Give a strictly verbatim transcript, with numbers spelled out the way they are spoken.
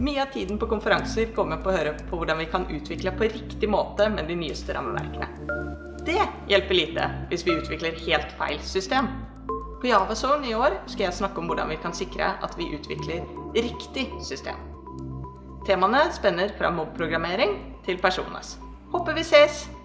Mye av tiden på konferanser kommer på å høre på hvordan vi kan utvikle på riktig måte med de nyeste rammeverkene. Det hjelper lite hvis vi utvikler helt feil system. På JavaZone i år skal jeg snakke om hvordan vi kan sikre at vi utvikler riktig system. Temaene spenner fra mobbprogrammering til personas. Håper vi ses!